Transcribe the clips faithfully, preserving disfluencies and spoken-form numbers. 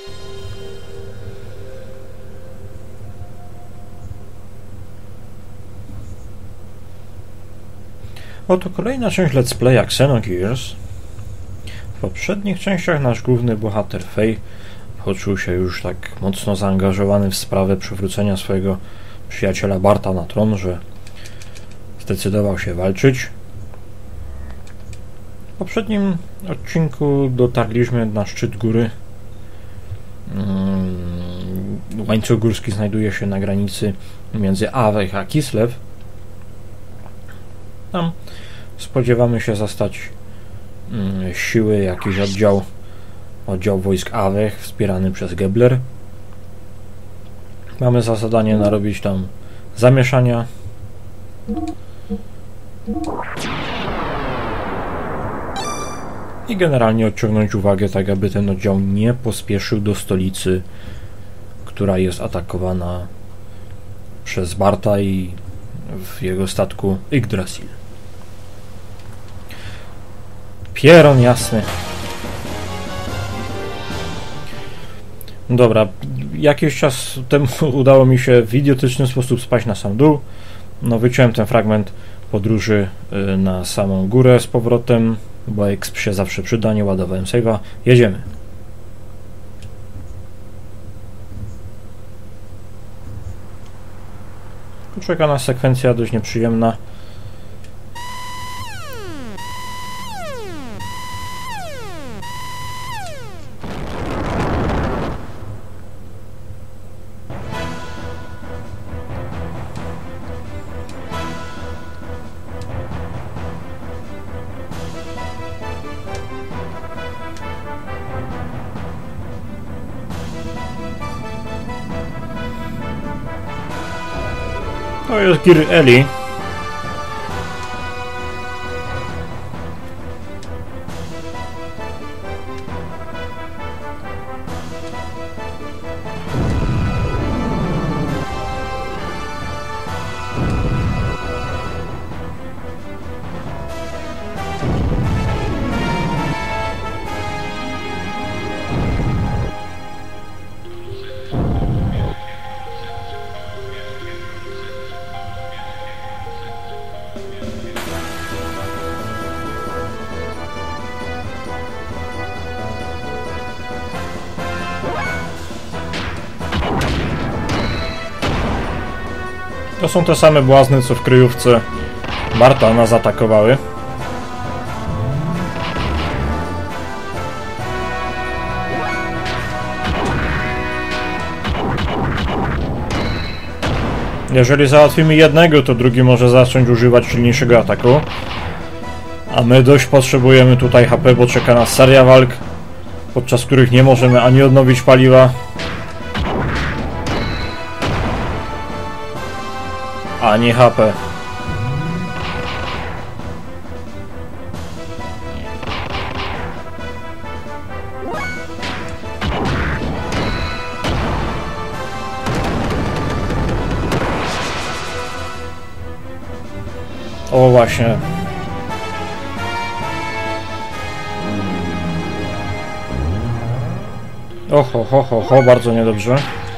Oto kolejna część Let's Playa Xenogears. W poprzednich częściach nasz główny bohater Fei poczuł się już tak mocno zaangażowany w sprawę przywrócenia swojego przyjaciela Barta na tron, że zdecydował się walczyć. W poprzednim odcinku dotarliśmy na szczyt góry. Łańcuch górski znajduje się na granicy między Awech a Kislev. Tam spodziewamy się zastać mm, siły, jakiś oddział oddział wojsk Awech wspierany przez Gebler. Mamy za zadanie narobić tam zamieszania. I generalnie odciągnąć uwagę, tak aby ten oddział nie pospieszył do stolicy, która jest atakowana przez Barta i w jego statku Yggdrasil. Pieron jasny. Dobra, jakiś czas temu udało mi się w idiotyczny sposób spaść na sam dół. No, wyciąłem ten fragment podróży na samą górę z powrotem, bo exp się zawsze przyda, nie ładowałem save'a. Jedziemy. Tu czeka nas sekwencja dość nieprzyjemna. To jest Gir Eli. To są te same błazny, co w kryjówce Barta nas zaatakowały. Jeżeli załatwimy jednego, to drugi może zacząć używać silniejszego ataku. A my dość potrzebujemy tutaj H P, bo czeka nas seria walk, podczas których nie możemy ani odnowić paliwa, ani H P. O właśnie. Oho, ho, ho, ho, bardzo niedobrze.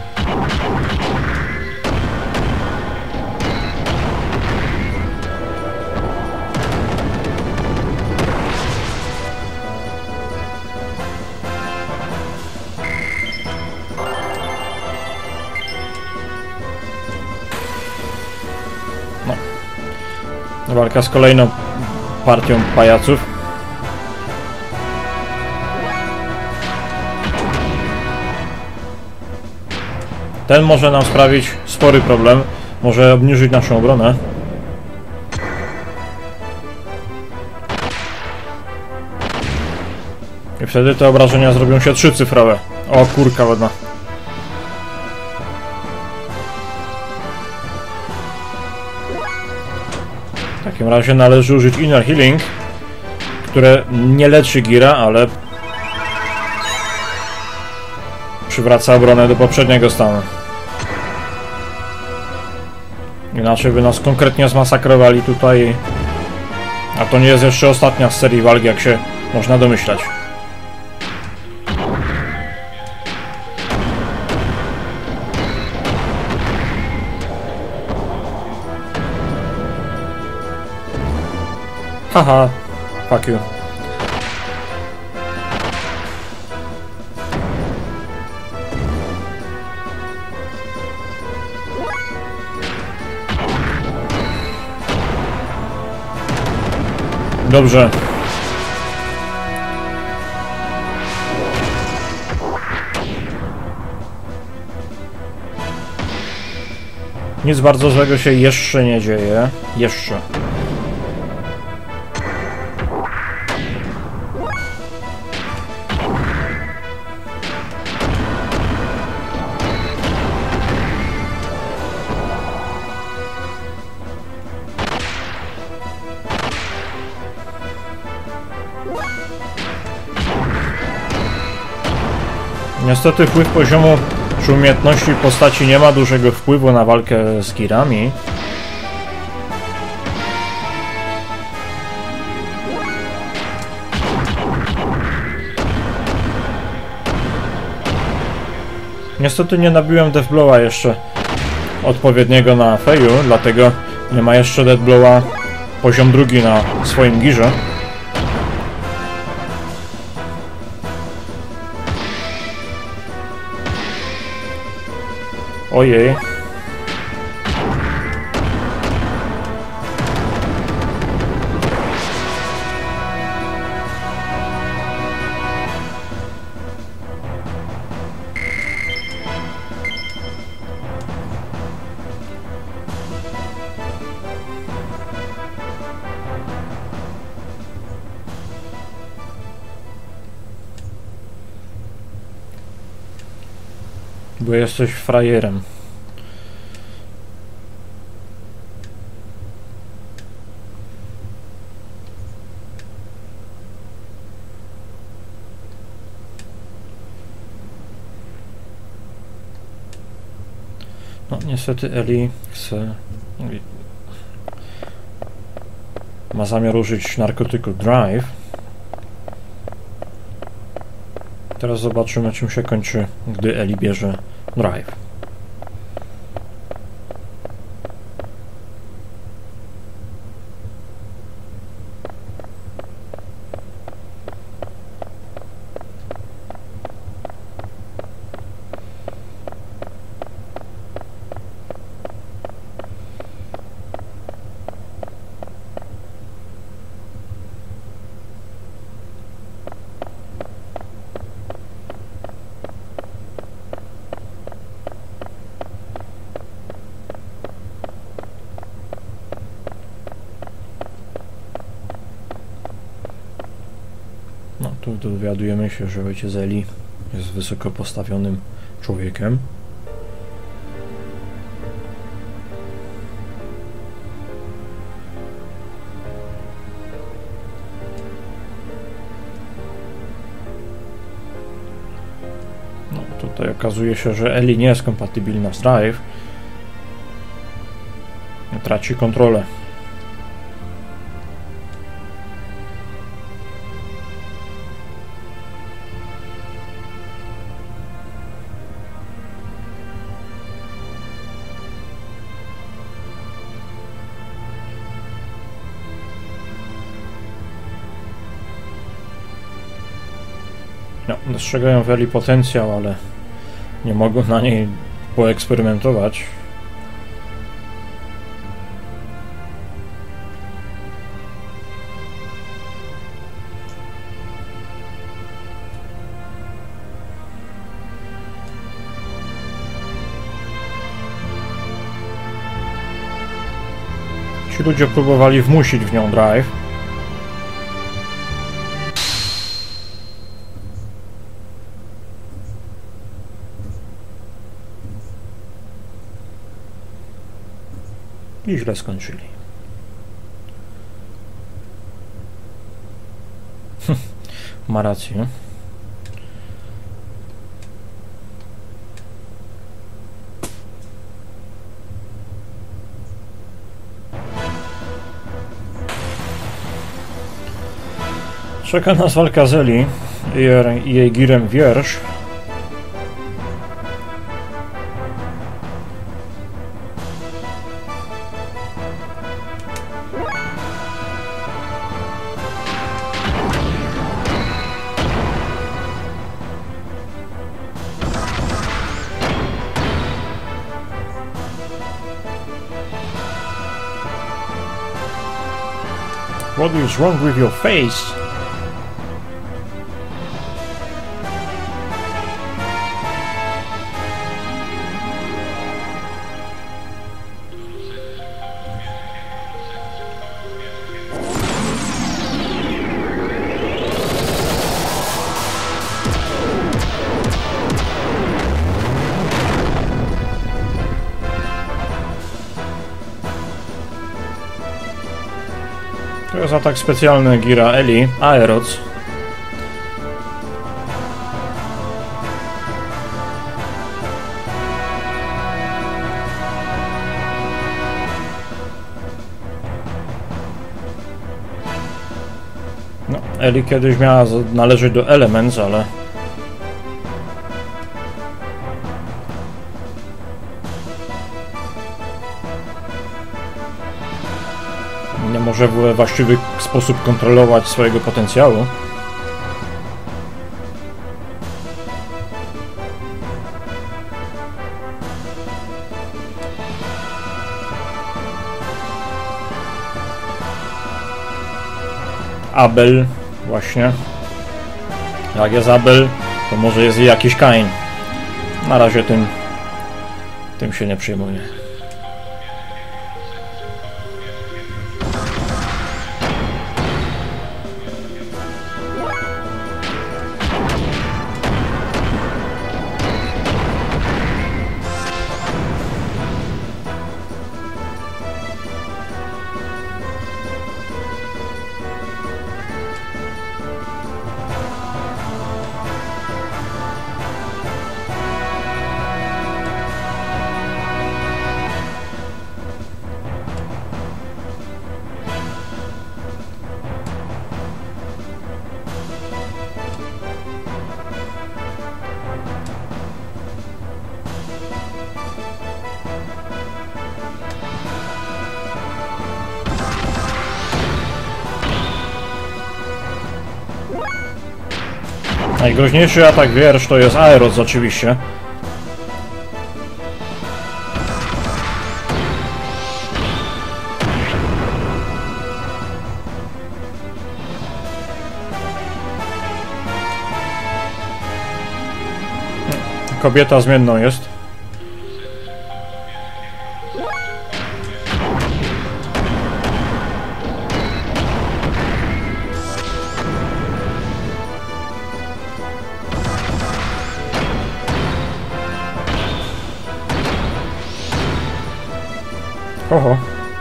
Walka z kolejną partią pajaców. Ten może nam sprawić spory problem. Może obniżyć naszą obronę. I wtedy te obrażenia zrobią się trzycyfrowe. O kurka ładna. W takim razie należy użyć Inner Healing, które nie leczy Gira, ale przywraca obronę do poprzedniego stanu. Inaczej by nas konkretnie zmasakrowali tutaj. A to nie jest jeszcze ostatnia z serii walk, jak się można domyślać. Haha, fuck you. Dobrze. Nic bardzo złego się jeszcze nie dzieje. Jeszcze. Niestety wpływ poziomu czy umiejętności postaci nie ma dużego wpływu na walkę z girami. Niestety nie nabiłem Deathblowa jeszcze odpowiedniego na Feju, dlatego nie ma jeszcze Deathblowa poziom drugi na swoim girze. Ojej. Bo jesteś frajerem. No niestety Ellie chce... ma zamiar użyć narkotyku Drive. Teraz zobaczymy, czym się kończy, gdy Ellie bierze Drive. No, tu dowiadujemy się, że ojciec Ellie jest wysoko postawionym człowiekiem. No, tutaj okazuje się, że Ellie nie jest kompatybilna z Drive. Traci kontrolę. No, dostrzegają w Ellie potencjał, ale nie mogą na niej poeksperymentować. Ci ludzie próbowali wmusić w nią Drive. I źle skończyli. Ma rację. Czeka nas walka z Ellie i jej girem wiersz. What is wrong with your face? To jest atak specjalny Gira Eli, Aeroc. No, Eli kiedyś miała należeć do Elements, ale nie może w właściwy sposób kontrolować swojego potencjału. Abel, właśnie. Jak jest Abel, to może jest i jakiś Kain. Na razie tym, tym się nie przejmuję. Najgroźniejszy atak wiersz to jest Aeroc oczywiście. Kobieta zmienną jest. Oho.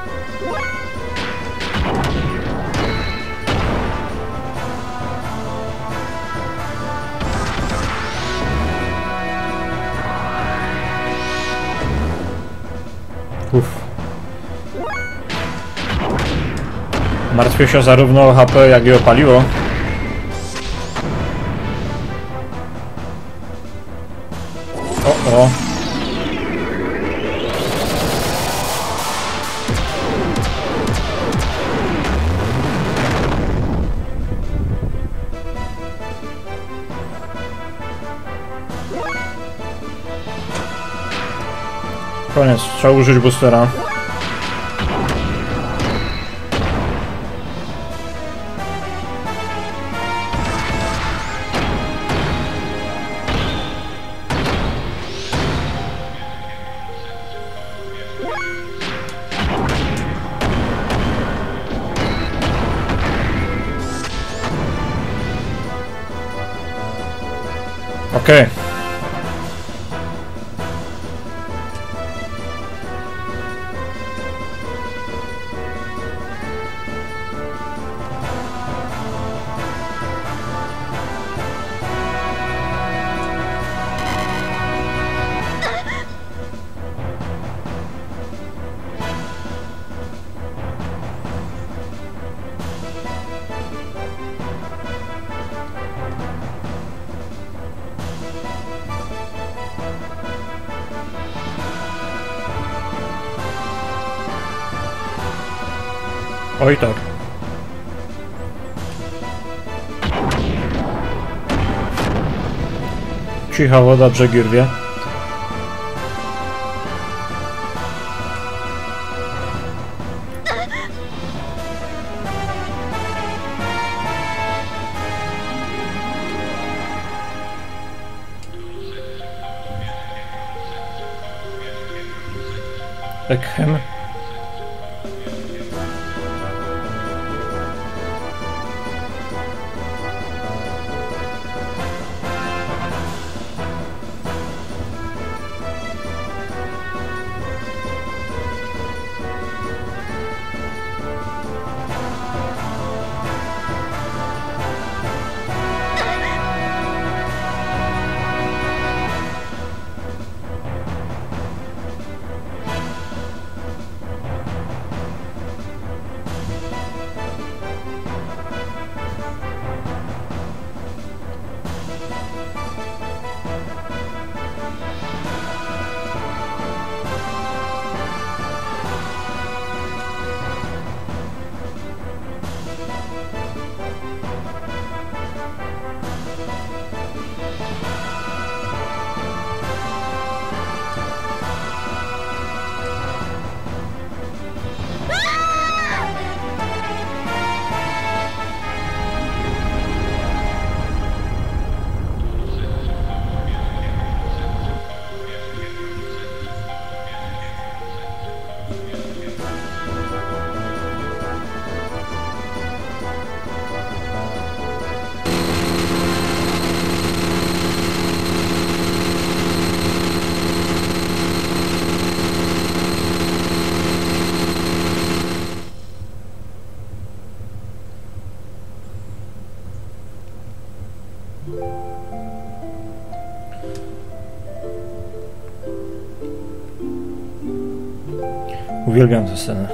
Uff. Martwię się zarówno o H P, jak i o paliwo. O, o. Koniec, trzeba użyć boostera. Okej. Okay. Oj tak. Cicha woda, brzegi rwie. Ekhem. Uwielbiam tę scenę.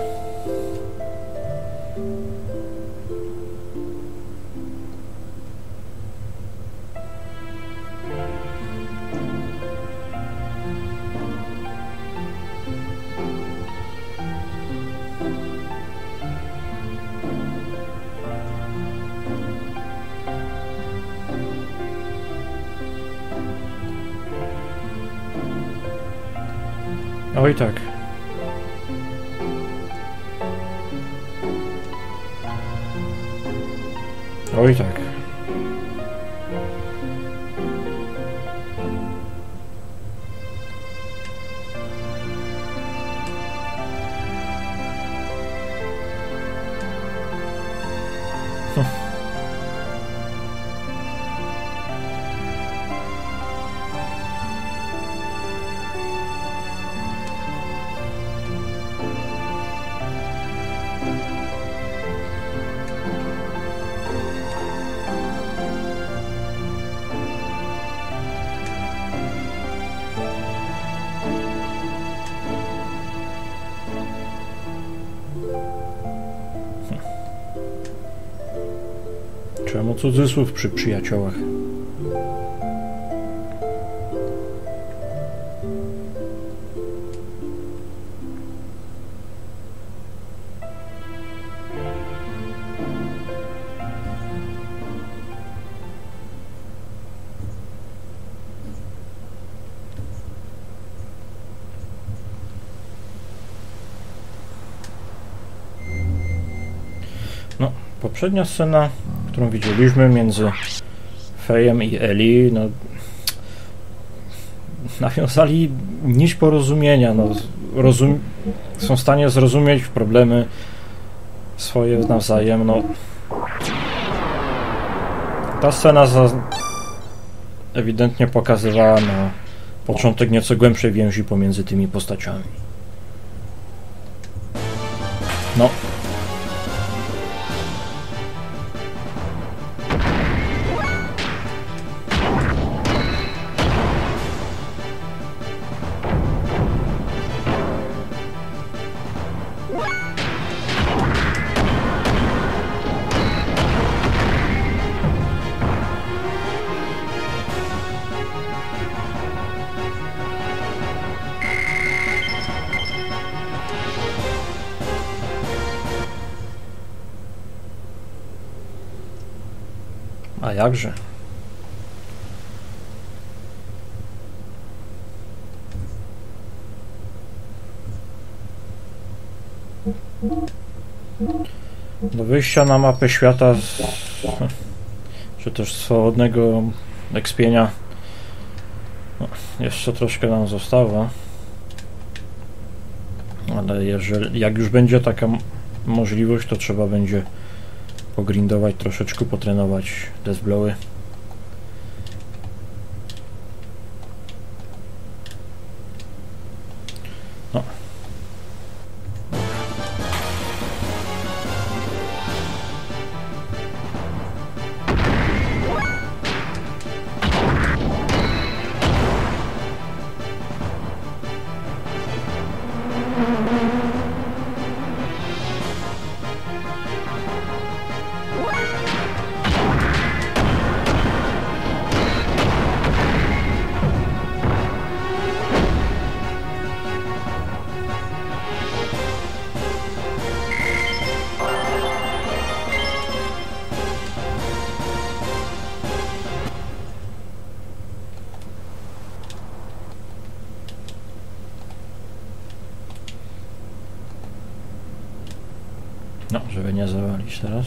Oj tak. Oj tak. Hm. Czemu cudzysłów przy przyjaciołach? No, poprzednia scena, którą widzieliśmy między Fejem i Eli, no, nawiązali nić porozumienia, no, rozum są w stanie zrozumieć problemy swoje nawzajem, no. Ta scena za ewidentnie pokazywała na początek nieco głębszej więzi pomiędzy tymi postaciami. No. A jakże? Do wyjścia na mapę świata, z, czy też swobodnego ekspienia, no, jeszcze troszkę nam zostało. ale jeżeli, jak już będzie taka możliwość, to trzeba będzie pogrindować troszeczkę, potrenować Deathblowy. No. No, żeby nie zawalić teraz.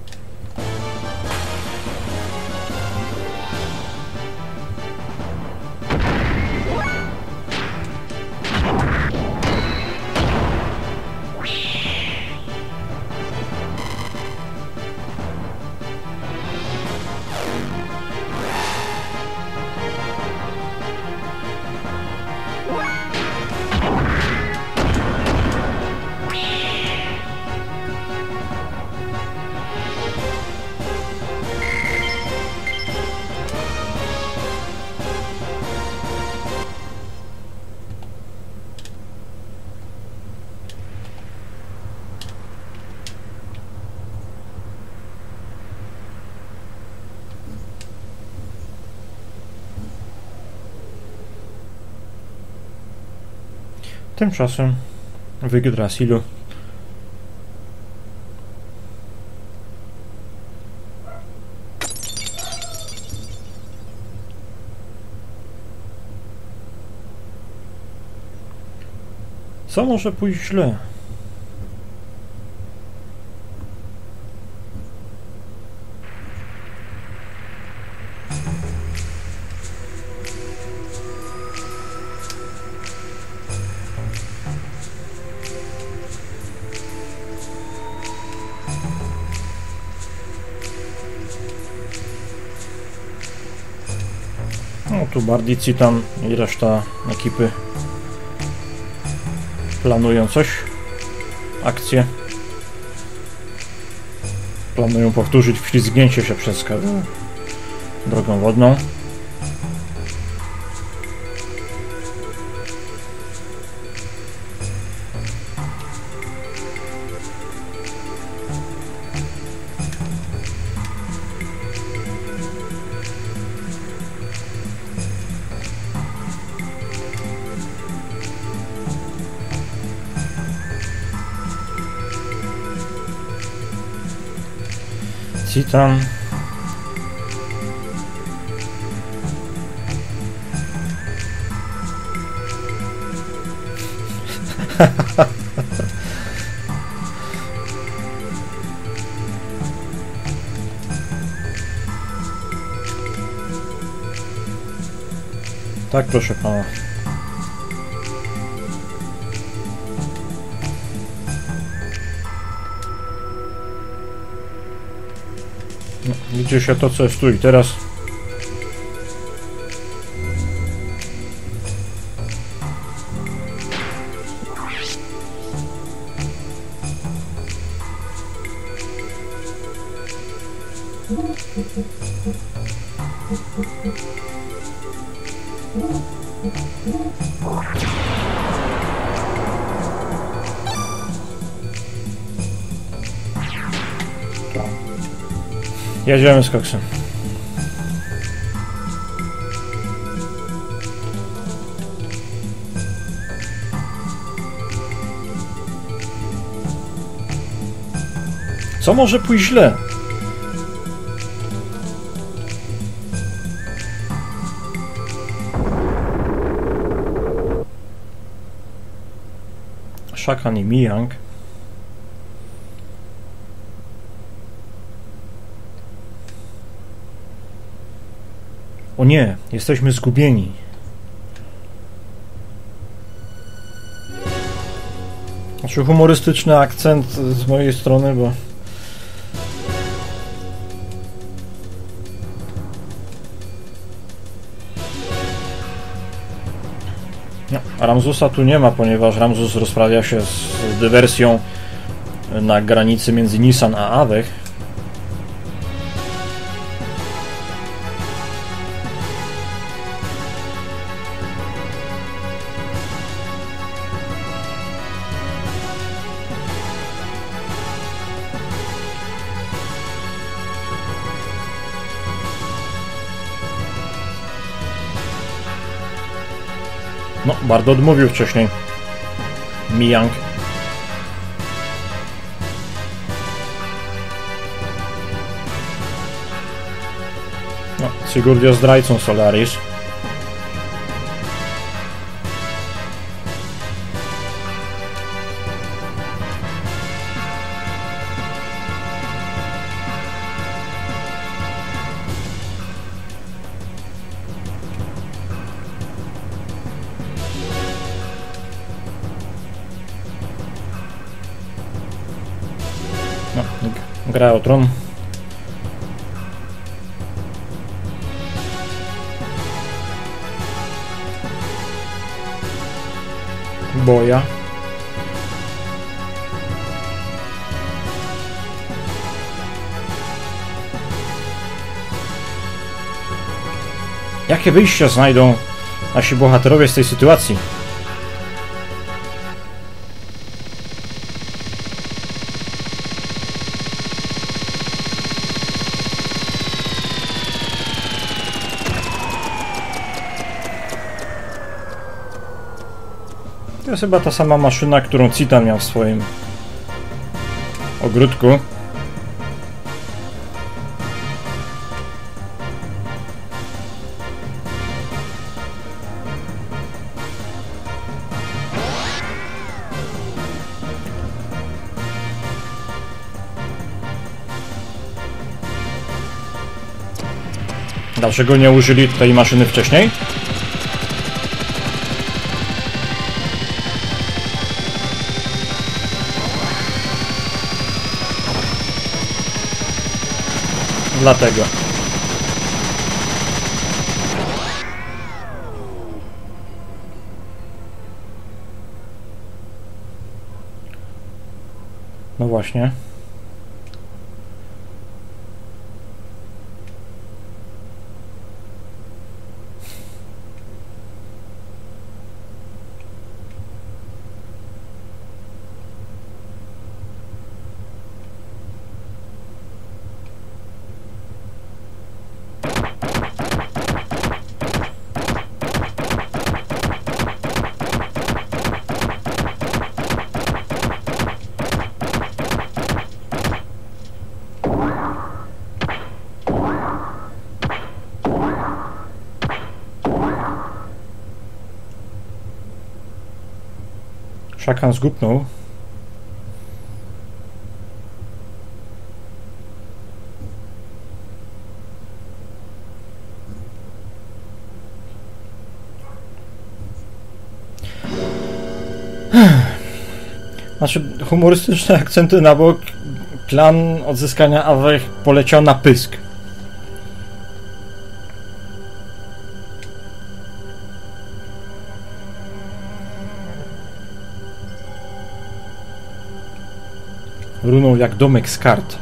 Tymczasem w Yggdrasilu co może pójść źle? No tu Bardici tam i reszta ekipy planują coś, akcję. Planują powtórzyć wślizgnięcie się przez drogą wodną. Citan. Tak, proszę pana. No, liczy się to, co jest tu i teraz. Jedziemy z koksem. Co może pójść źle? Shakan i Miyang. O nie, jesteśmy zgubieni. Znaczy humorystyczny akcent z mojej strony, bo no, Ramzusa tu nie ma, ponieważ Ramzus rozprawia się z dywersją na granicy między Nisan a Awech. No, bardzo odmówił wcześniej Mijang. No, Sigurd jest zdrajcą Solaris. No, gra o tron. Boja. Jakie wyjścia znajdą nasi bohaterowie z tej sytuacji? To jest chyba ta sama maszyna, którą Citan miał w swoim ogródku. Dlaczego nie użyli tej maszyny wcześniej? Dlatego. No właśnie. Szakan zgupnął. Znaczy, humorystyczne akcenty na bok, plan odzyskania Awech poleciał na pysk. Runął jak domek z kart.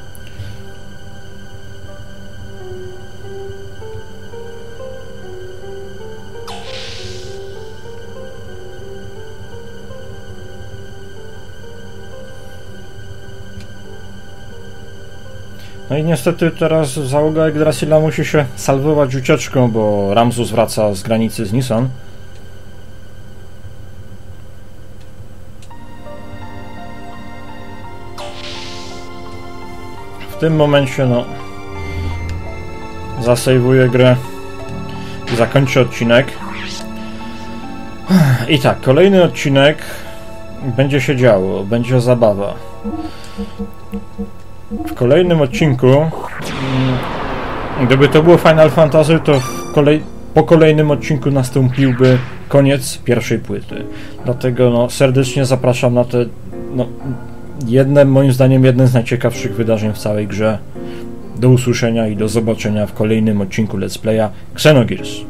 No i niestety teraz załoga Yggdrasila musi się salwować ucieczką, bo Ramzus wraca z granicy z Nisan. W tym momencie, no, zasejwuję grę i zakończę odcinek. I tak, kolejny odcinek będzie się działo, będzie zabawa. W kolejnym odcinku, gdyby to było Final Fantasy, to w kolej... po kolejnym odcinku nastąpiłby koniec pierwszej płyty. Dlatego no, serdecznie zapraszam na te no, jedne, moim zdaniem, jedne z najciekawszych wydarzeń w całej grze. Do usłyszenia i do zobaczenia w kolejnym odcinku Let's Playa Xenogears.